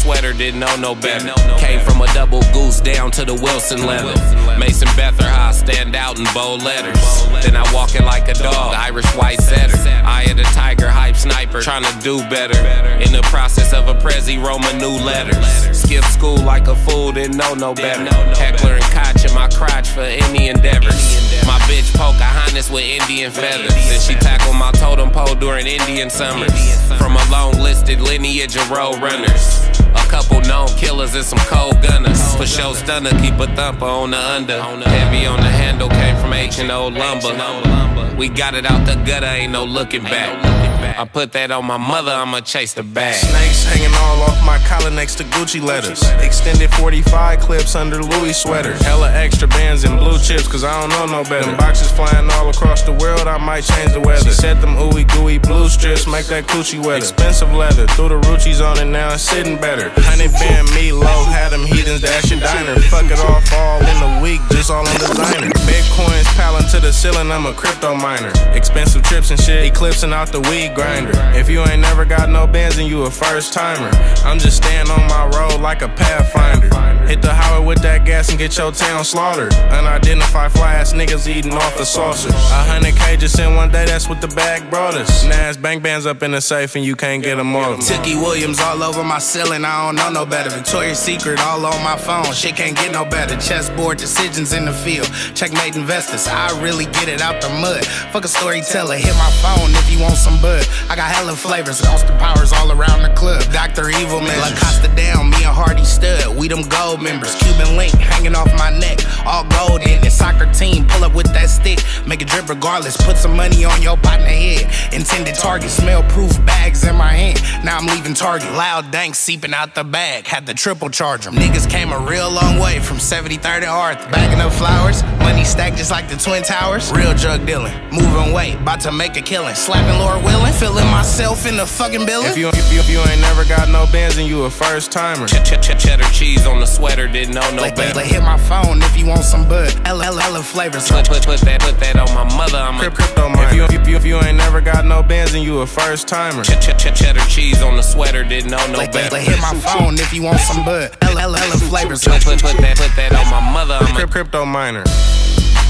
sweater, didn't know no better. Came from a double goose down to the Wilson leather. Mason Bether, how I stand out in bold letters. Then I walk it like a dog, Irish white setter. Eye of the tiger, hype sniper, trying to do better. In the process of a Prezi, Roman new letters. Skip school like a fool, didn't know no better. Heckler and Koch in my crotch for any endeavors. My bitch Pocahontas with Indian feathers. Then she tackled my totem pole during Indian summers. From a long listed lineage of road runners. A couple known killers and some cold gunners. For show stunner, keep a thumper on the under. Heavy on the handle, came from H&O lumber. We got it out the gutter, ain't no looking back. I put that on my mother, I'ma chase the bag. Snakes hanging all off my collar next to Gucci letters. Extended 45 clips under Louis sweater. Hella extra bands and blue chips, cause I don't know no better. Them boxes flying all across the world, I might change the weather. She said them ooey gooey blue strips make that coochie weather. Expensive leather, threw the Ruchis on it, now it's sitting better. 100 band meatloaf, had them heathens dash your diner. Fuck it off all in a week, just all on designer. Bitcoins piling to the ceiling, I'm a crypto miner. Expensive trips and shit, eclipsing out the weed grinder. If you ain't never got no bands and you a first timer, I'm just staying on my road like a pathfinder. Hit the highway with that gas and get your town slaughtered. Unidentified fly ass niggas eating off the saucers. 100K just in one day, that's what the bag brought us. Nas bank bands up in the safe and you can't get them off. Tookie Williams all over my ceiling, I don't know no better. Victoria's Secret all on my phone, shit can't get no better. Chessboard decisions in the field, checkmate investors, I really get it out the mud. Fuck a storyteller, hit my phone if you want some bud. I got hella flavors, Austin Powers all around the club. Dr. Evil man, La Costa down, me and Hardy stud. We them gold members, Cuban link hanging off my neck, all gold in it. Soccer team, pull up with that stick, make it drip regardless. Put some money on your partner head. Intended target, smell proof bags in my hand. Now I'm leaving Target, loud dank seeping out the bag. Had to triple charge them. Niggas came a real long way from 73rd and Arthur. Bagging up flowers, money stacked just like the Twin Towers. Real drug dealing, moving weight, about to make a killing. Slapping Lord Willin', feeling myself in the fucking building. If you ain't never got no bands and you a first timer. Cheddar cheese on the sweater, didn't know no better. Hit my phone if you want some bud. Ella flavors. Put that on my mother, I'm a crypto miner. If you ain't never got no bands and you a first timer. Cheddar cheese on the sweater, didn't know no better. Hit my phone if you want some bud. Ella flavors. Put that on my mother, I'm a crypto miner.